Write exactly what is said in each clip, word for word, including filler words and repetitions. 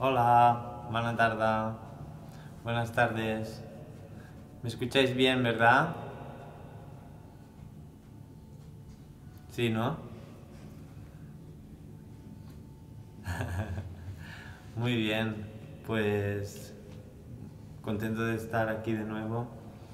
Hola, buena tarde, buenas tardes. ¿Me escucháis bien, verdad? Sí, ¿no? Muy bien, pues contento de estar aquí de nuevo.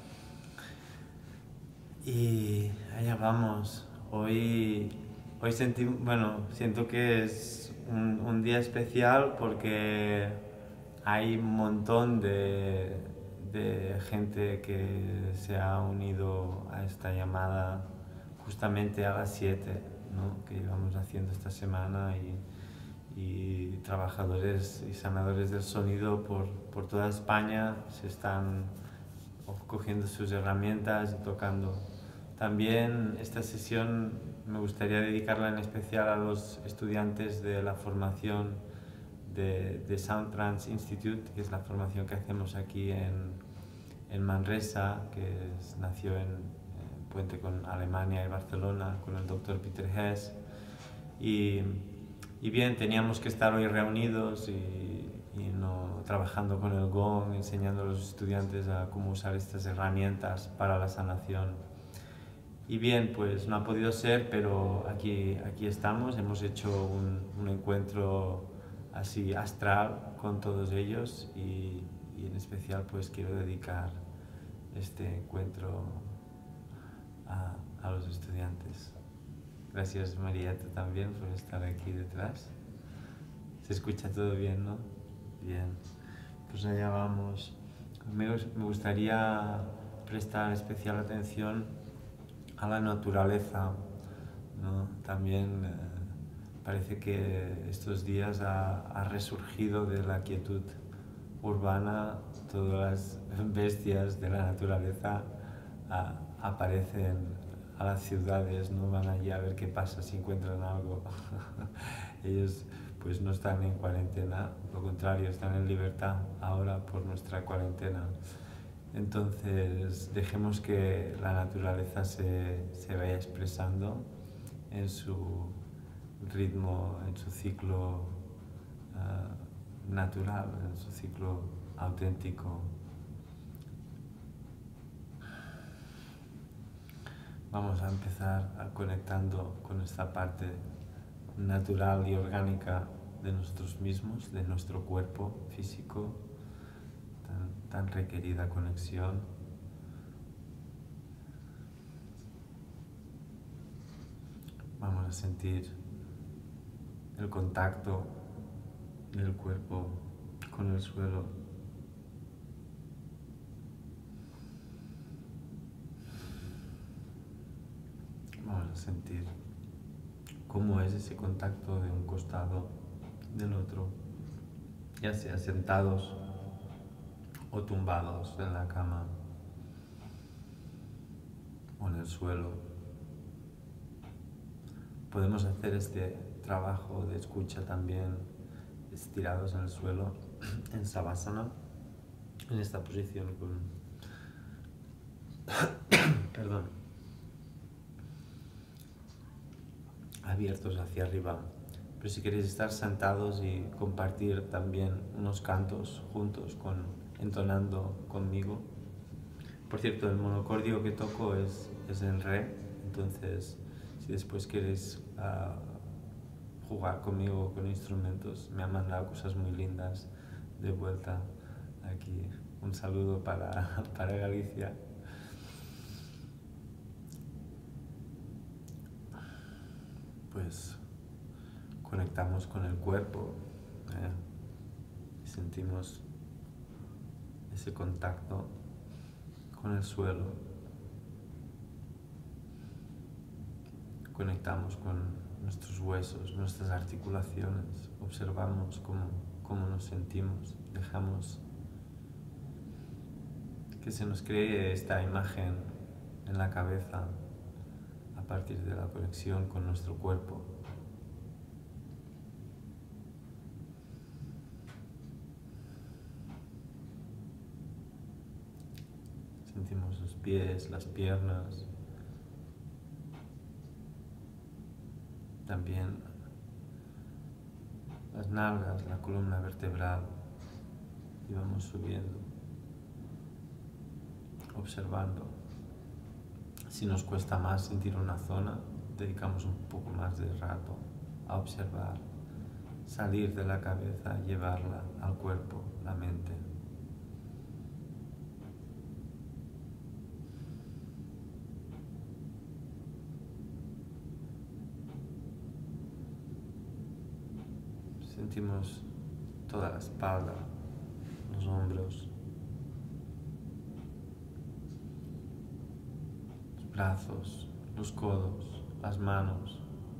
Y allá vamos. Hoy, hoy sentí, bueno, siento que es un, un día especial porque hay un montón de, de gente que se ha unido a esta llamada justamente a las siete, ¿no? Que llevamos haciendo esta semana y, y trabajadores y sanadores del sonido por, por toda España se están cogiendo sus herramientas y tocando. También esta sesión me gustaría dedicarla en especial a los estudiantes de la formación de, de Sound Trance Institute, que es la formación que hacemos aquí en, en Manresa, que es, nació en, en puente con Alemania y Barcelona, con el doctor Peter Hess. Y, y bien, teníamos que estar hoy reunidos y, y no trabajando con el gong, enseñando a los estudiantes a cómo usar estas herramientas para la sanación. Y bien, pues no ha podido ser, pero aquí, aquí estamos. Hemos hecho un, un encuentro así astral con todos ellos y, y en especial pues quiero dedicar este encuentro a, a los estudiantes. Gracias Marieta también por estar aquí detrás. Se escucha todo bien, ¿no? Bien. Pues allá vamos. Me, me gustaría prestar especial atención a la naturaleza, ¿no? También eh, parece que estos días ha, ha resurgido de la quietud urbana, todas las bestias de la naturaleza a, aparecen a las ciudades, no van allí a ver qué pasa si encuentran algo. Ellos pues no están en cuarentena, lo contrario, están en libertad ahora por nuestra cuarentena. Entonces dejemos que la naturaleza se, se vaya expresando en su ritmo, en su ciclo uh, natural, en su ciclo auténtico. Vamos a empezar a conectando con esta parte natural y orgánica de nosotros mismos, de nuestro cuerpo físico, tan, tan requerida conexión. Vamos a sentir el contacto del cuerpo con el suelo. Vamos a sentir cómo es ese contacto de un costado del otro, ya sea sentados o tumbados en la cama o en el suelo. Podemos hacer este trabajo de escucha también estirados en el suelo, en Savasana, en esta posición con... Perdón. Abiertos hacia arriba. Pero si queréis estar sentados y compartir también unos cantos juntos, con, entonando conmigo. Por cierto, el monocordio que toco es, es en re, entonces si después queréis uh, jugar conmigo con instrumentos, me han mandado cosas muy lindas de vuelta aquí. Un saludo para, para Galicia. Pues conectamos con el cuerpo, ¿eh? Y sentimos ese contacto con el suelo. Conectamos con nuestros huesos, nuestras articulaciones, observamos cómo, cómo nos sentimos, dejamos que se nos cree esta imagen en la cabeza a partir de la conexión con nuestro cuerpo. Sentimos los pies, las piernas, también las nalgas, la columna vertebral y vamos subiendo, observando. Si nos cuesta más sentir una zona, dedicamos un poco más de rato a observar, salir de la cabeza, llevarla al cuerpo, la mente. Sentimos toda la espalda, los hombros, los brazos, los codos, las manos.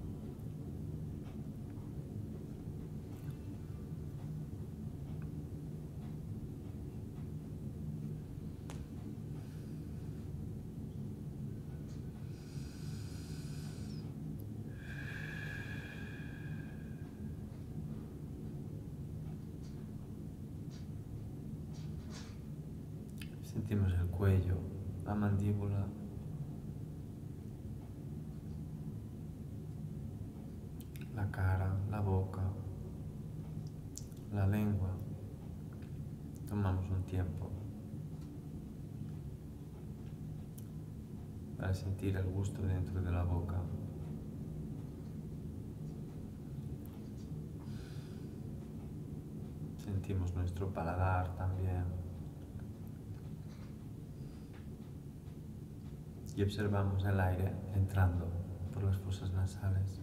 Sentimos el cuello, la mandíbula, la cara, la boca, la lengua. Tomamos un tiempo para sentir el gusto dentro de la boca. Sentimos nuestro paladar también. Y observamos el aire entrando por las fosas nasales.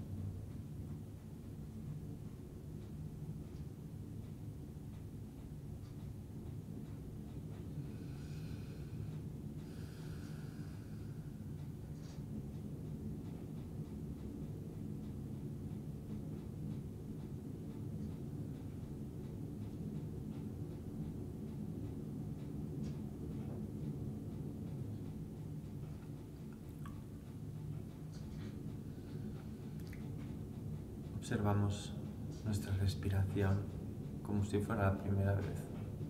Observamos nuestra respiración como si fuera la primera vez.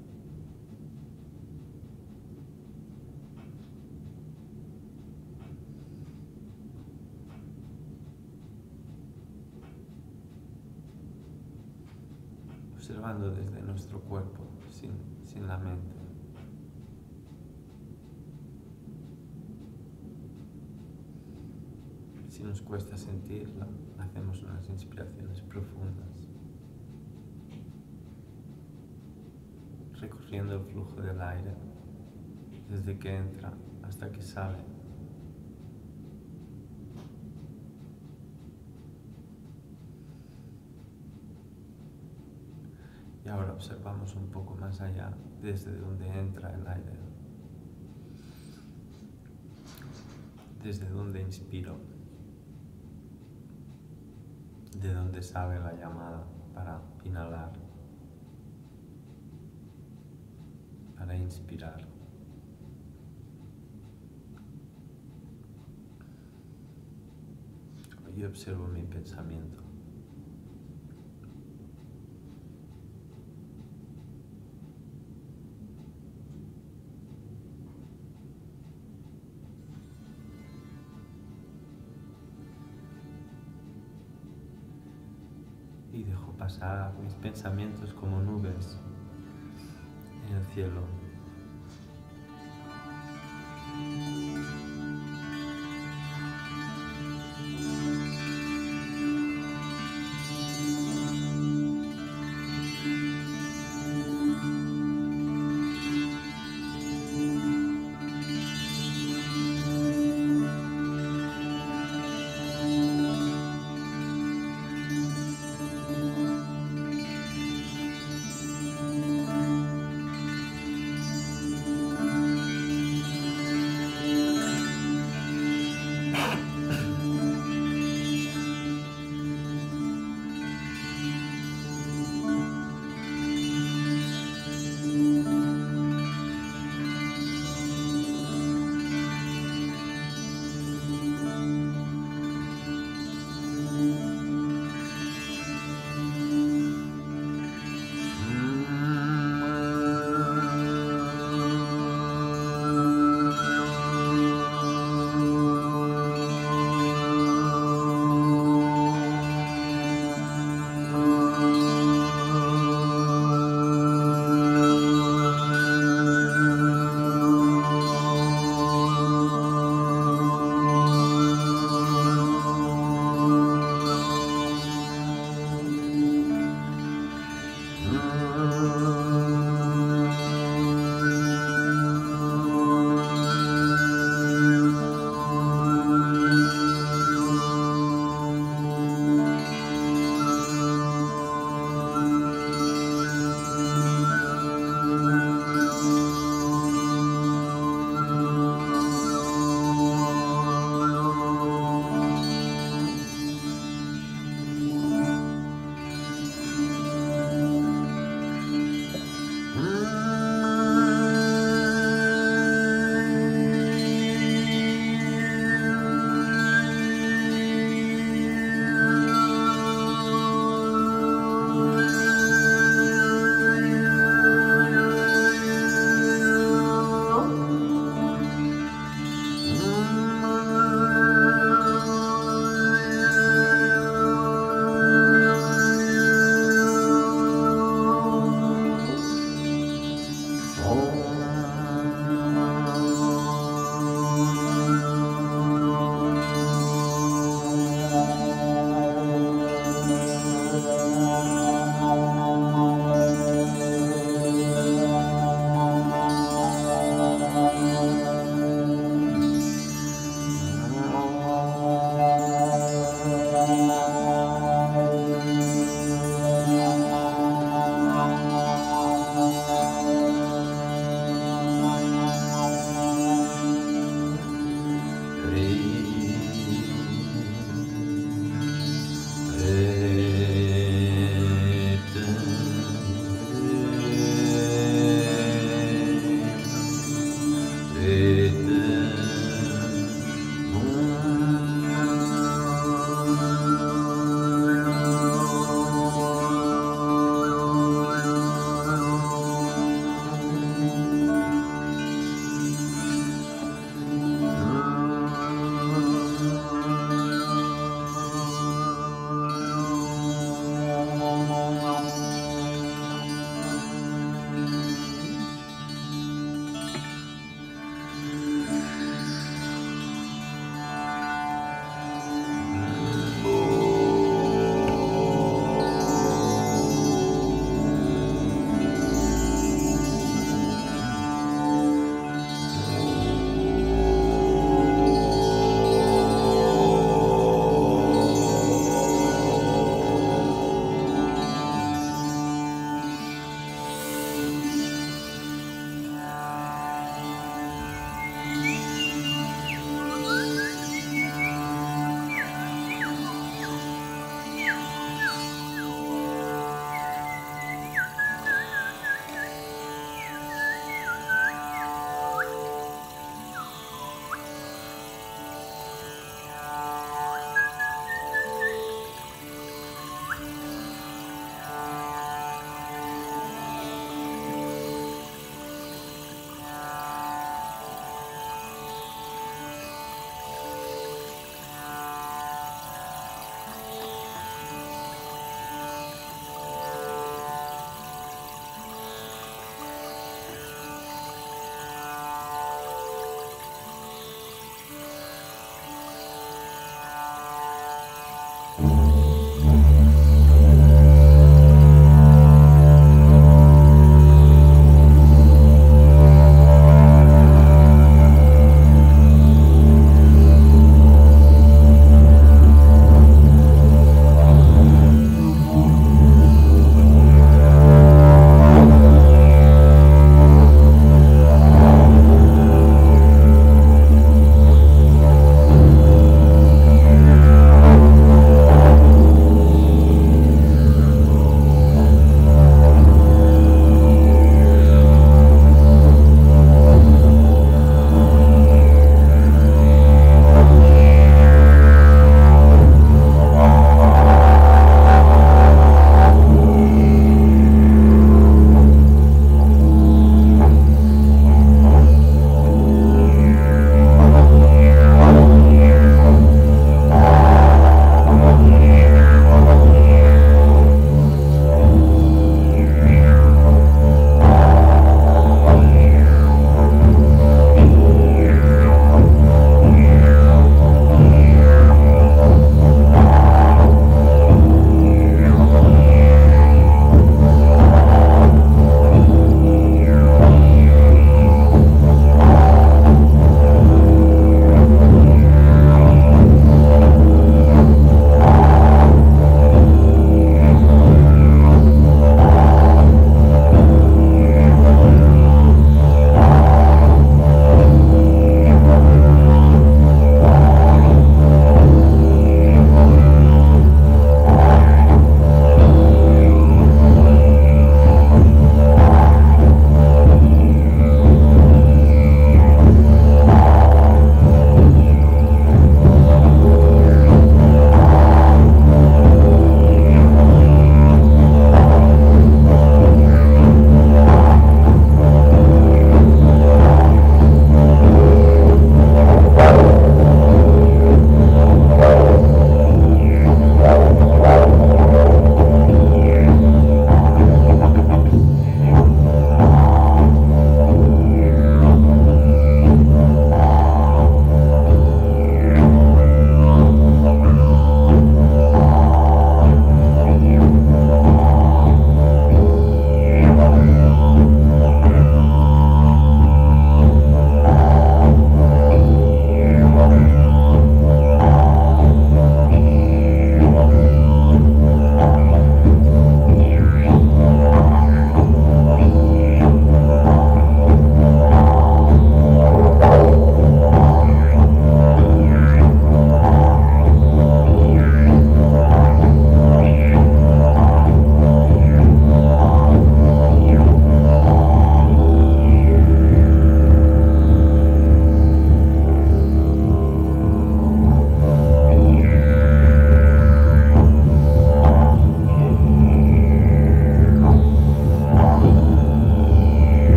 Observando desde nuestro cuerpo, sin, sin la mente. Si nos cuesta sentirla, hacemos unas inspiraciones profundas, recorriendo el flujo del aire desde que entra hasta que sale. Y ahora observamos un poco más allá, desde donde entra el aire, desde donde inspiro, de donde sale la llamada para inhalar, para inspirar. Hoy observo mi pensamiento. Y dejo pasar mis pensamientos como nubes en el cielo.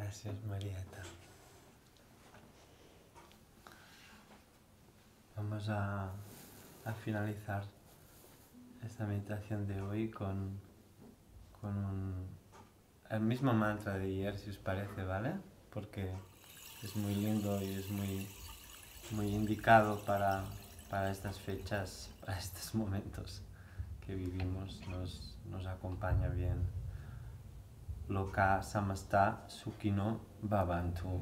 Gracias, Marieta. Vamos a, a finalizar esta meditación de hoy con, con un, el mismo mantra de ayer, si os parece, ¿vale? Porque es muy lindo y es muy, muy indicado para, para estas fechas, para estos momentos que vivimos, nos, nos acompaña bien. Loka samasta sukhino bhavantu.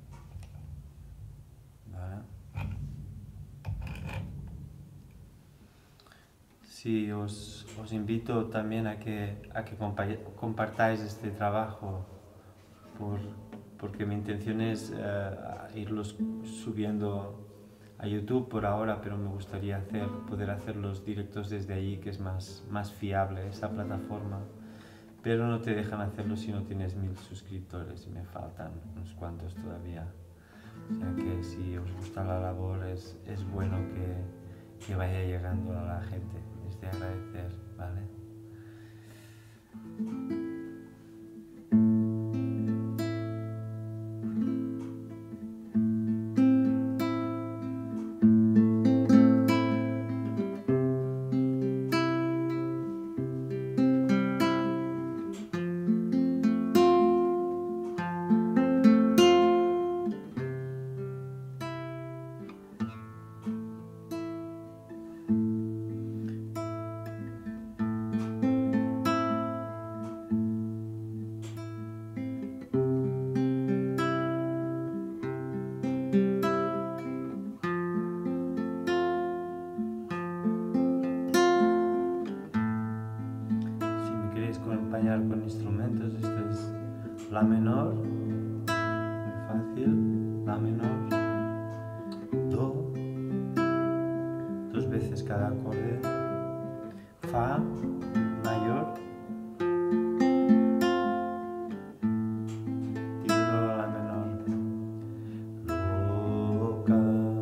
¿Vale? Sí, os, os invito también a que, a que compartáis este trabajo, por, porque mi intención es uh, irlos subiendo a YouTube por ahora, pero me gustaría hacer, poder hacer los directos desde allí, que es más, más fiable esa plataforma. Pero no te dejan hacerlo si no tienes mil suscriptores y me faltan unos cuantos todavía. O sea que si os gusta la labor es, es bueno que, que vaya llegando a la gente. Es de agradecer, ¿vale? Acompañar con instrumentos, esto es la menor, muy fácil, la menor, do, dos veces cada acorde, fa mayor y luego la menor, loka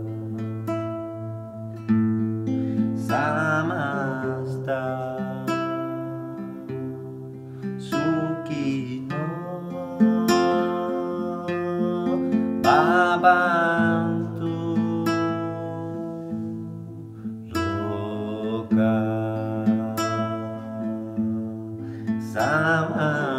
samasta sukhino bhavantu loka samasta